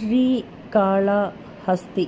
శ్రీకాళహస్తి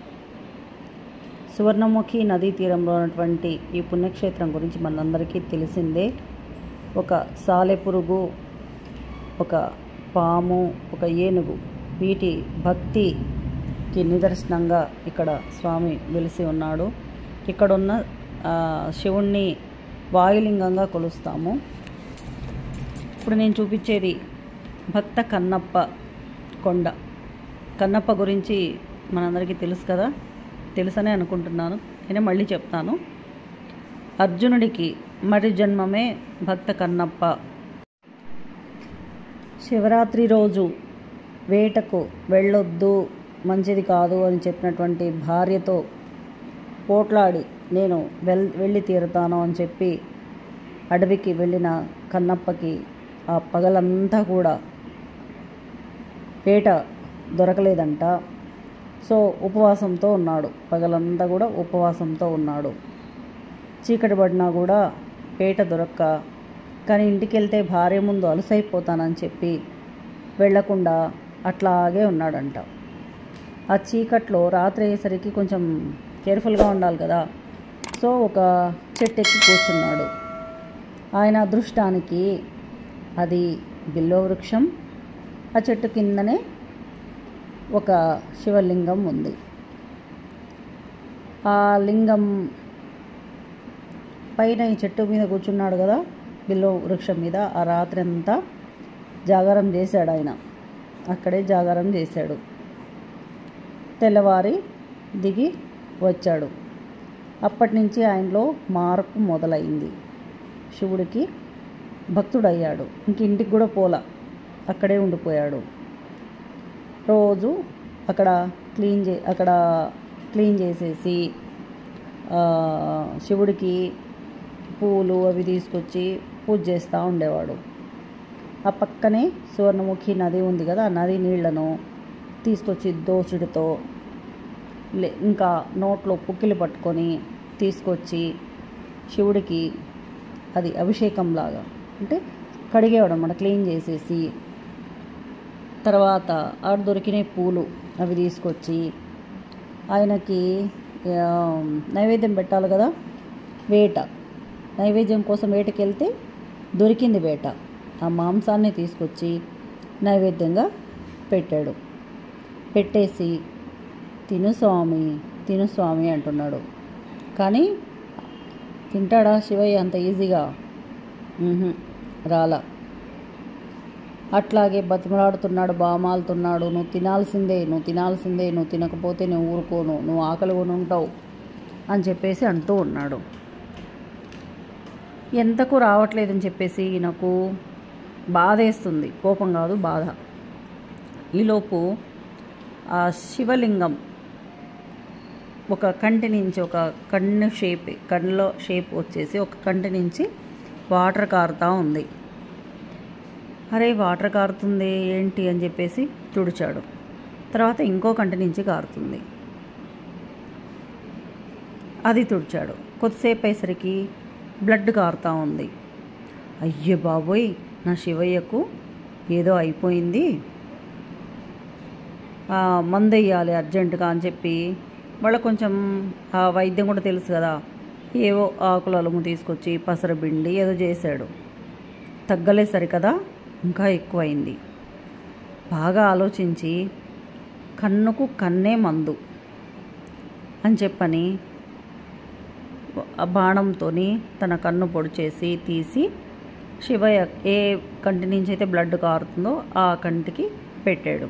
సువర్ణముఖి నదీ తీరంలో ఉన్నటువంటి ఈ పుణ్యక్షేత్రం గురించి మనందరికీ తెలిసిందే. ఒక సాలెపురుగు, ఒక పాము, ఒక ఏనుగు, వీటి భక్తికి నిదర్శనంగా ఇక్కడ స్వామి వెలిసి ఉన్నాడు. ఇక్కడున్న శివుణ్ణి వాయులింగంగా కొలుస్తాము. ఇప్పుడు నేను చూపించేది భక్త కన్నప్ప కొండ. కన్నప్ప గురించి మనందరికీ తెలుసు కదా, తెలుసనే అనుకుంటున్నాను. నేను మళ్ళీ చెప్తాను. అర్జునుడికి మరి జన్మమే భక్త కన్నప్ప. శివరాత్రి రోజు వేటకు వెళ్ళొద్దు, మంచిది కాదు అని చెప్పినటువంటి భార్యతో పోట్లాడి నేను వెళ్ళి తీరుతాను అని చెప్పి అడవికి వెళ్ళిన కన్నప్పకి ఆ పగలంతా కూడా వేట దొరకలేదంట. సో ఉపవాసంతో ఉన్నాడు, పగలంతా కూడా ఉపవాసంతో ఉన్నాడు. చీకటి పడినా కూడా వేట దొరక్క, కానీ ఇంటికి వెళ్తే భార్య ముందు అలసైపోతానని చెప్పి వెళ్లకుండా అట్లాగే ఉన్నాడంట. ఆ చీకట్లో రాత్రి అయ్యేసరికి కొంచెం కేర్ఫుల్గా ఉండాలి కదా. సో ఒక చెట్టు ఎక్కి కూర్చున్నాడు. ఆయన అదృష్టానికి అది బిల్వ వృక్షం. ఆ చెట్టు కిందనే ఒక శివలింగం ఉంది. ఆ లింగం పైన ఈ చెట్టు మీద కూర్చున్నాడు కదా, బిల్వ వృక్షం మీద. ఆ రాత్రి అంతా జాగారం చేశాడు ఆయన, అక్కడే జాగారం చేశాడు. తెల్లవారి దిగి వచ్చాడు. అప్పటి నుంచి ఆయనలో మార్పు మొదలైంది. శివుడికి భక్తుడయ్యాడు. ఇంక ఇంటికి కూడా పోలా, అక్కడే ఉండిపోయాడు. రోజు అక్కడ క్లీన్ చేసేసి శివుడికి పూలు అవి తీసుకొచ్చి పూజ చేస్తూ ఉండేవాడు. ఆ పక్కనే సువర్ణముఖి నది ఉంది కదా, ఆ నది నీళ్లను తీసుకొచ్చి దోసుడితో ఇంకా నోట్లో పుక్కిలి పట్టుకొని తీసుకొచ్చి శివుడికి అది అభిషేకంలాగా అంటే కడిగేవాడు అన్నమాట, క్లీన్ చేసేసి. తర్వాత ఆడ దొరికిన పూలు అవి తీసుకొచ్చి ఆయనకి నైవేద్యం పెట్టాలి కదా. వేట నైవేద్యం కోసం వేటకి వెళ్తే దొరికింది వేట. ఆ మాంసాన్ని తీసుకొచ్చి నైవేద్యంగా పెట్టాడు. పెట్టేసి తిను స్వామి అంటున్నాడు. కానీ తింటాడా శివయ్య అంత ఈజీగా? రాలా. అట్లాగే బతిమలాడుతున్నాడు, బామాలుతున్నాడు. నువ్వు తినాల్సిందే, నువ్వు తినకపోతే నేను ఊరుకోను, నువ్వు ఆకలి కొని ఉంటావు అని చెప్పేసి అంటూ ఉన్నాడు. ఎంతకు రావట్లేదని చెప్పేసి ఈయనకు బాధేస్తుంది. కోపం కాదు, బాధ. ఈలోపు ఆ శివలింగం ఒక కంటి నుంచి, ఒక కన్నులో షేప్ వచ్చేసి ఒక కంటి నుంచి వాటర్ కారుతూ ఉంది. అరే వాటర్ కారుతుంది ఏంటి అని చెప్పేసి తుడిచాడు. తర్వాత ఇంకో కంటి నుంచి కారుతుంది, అది తుడిచాడు. కొద్దిసేపు అయ్యేసరికి బ్లడ్ కారుతూ ఉంది. అయ్యో బాబోయ్, నా శివయ్యకు ఏదో అయిపోయింది, మందు వేయాలి అర్జెంటుగా అని చెప్పి వాళ్ళ కొంచెం ఆ వైద్యం కూడా తెలుసు కదా, ఏవో ఆకుల అలుము తీసుకొచ్చి పసరబిండి ఏదో చేశాడు. తగ్గలే సరికదా, ఇంకా ఎక్కువైంది. బాగా ఆలోచించి కన్నుకు కన్నే మందు అని చెప్పని ఆ బాణంతో తన కన్ను పొడి చేసి తీసి శివయ్య ఏ కంటి నుంచి అయితే బ్లడ్ కారుతుందో ఆ కంటికి పెట్టాడు.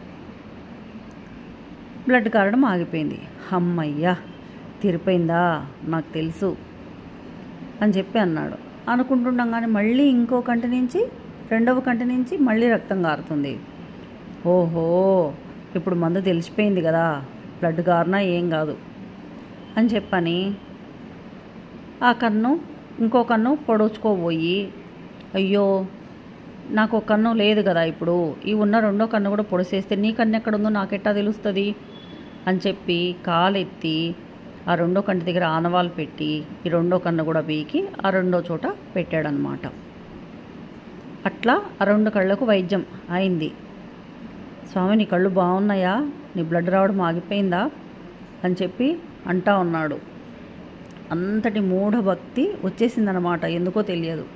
బ్లడ్ కారడం ఆగిపోయింది. అమ్మయ్యా తీరిపోయిందా, నాకు తెలుసు అని చెప్పి అన్నాడు. అనుకుంటుండగానే మళ్ళీ ఇంకో కంటి నుంచి, రెండవ కంటి నుంచి మళ్ళీ రక్తం కారుతుంది. ఓహో, ఇప్పుడు మందు తెలిసిపోయింది కదా, బ్లడ్ కారినా ఏం కాదు అని చెప్పని ఆ కన్ను ఇంకో కన్ను పొడుచుకోబోయి, అయ్యో నాకు ఒక కన్ను లేదు కదా, ఇప్పుడు ఈ ఉన్న రెండో కన్ను కూడా పొడిసేస్తే నీ కన్ను ఎక్కడుందో నాకెట్టా తెలుస్తుంది అని చెప్పి కాలెత్తి ఆ రెండో కంటి దగ్గర ఆనవాలు పెట్టి ఈ రెండో కన్ను కూడా పీకి ఆ రెండో చోట పెట్టాడనమాట. అట్లా ఆ రెండు కళ్ళకు వైద్యం అయింది. స్వామి నీ కళ్ళు బాగున్నాయా, నీ బ్లడ్ రావడం ఆగిపోయిందా అని చెప్పి అంటా ఉన్నాడు. అంతటి మూఢభక్తి వచ్చేసిందనమాట, ఎందుకో తెలియదు.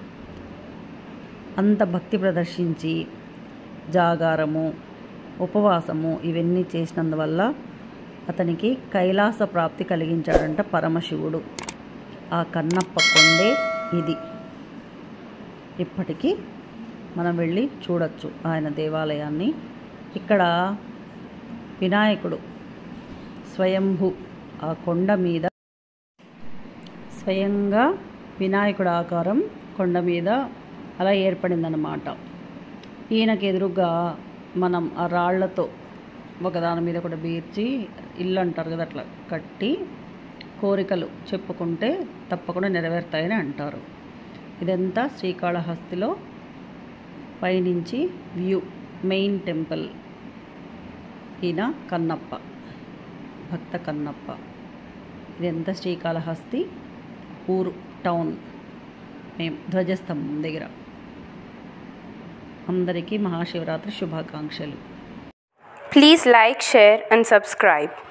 అంత భక్తి ప్రదర్శించి జాగారము, ఉపవాసము ఇవన్నీ చేసినందువల్ల అతనికి కైలాస ప్రాప్తి కలిగించాడంట పరమశివుడు. ఆ కన్నప్ప కొండే ఇది. ఇప్పటికీ మనం వెళ్ళి చూడొచ్చు ఆయన దేవాలయాన్ని. ఇక్కడ వినాయకుడు స్వయంభూ ఆ కొండ మీద స్వయంగా వినాయకుడు ఆకారం కొండ మీద అలా ఏర్పడిందనమాట. ఈయనకి ఎదురుగా మనం ఆ రాళ్లతో ఒకదాని మీద కూడా బీర్చి ఇల్లు అంటారు కదా, అట్లా కట్టి కోరికలు చెప్పుకుంటే తప్పకుండా నెరవేరుతాయని అంటారు. ఇదంతా శ్రీకాళహస్తిలో పైనుంచి వ్యూ, మెయిన్ టెంపుల్. ఈయన కన్నప్ప, భక్త కన్నప్ప. ఇదంతా శ్రీకాళహస్తి ఊరు, టౌన్. మేము ధ్వజస్తంభం దగ్గర. అందరికీ మహాశివరాత్రి శుభాకాంక్షలు. Please like, share and subscribe.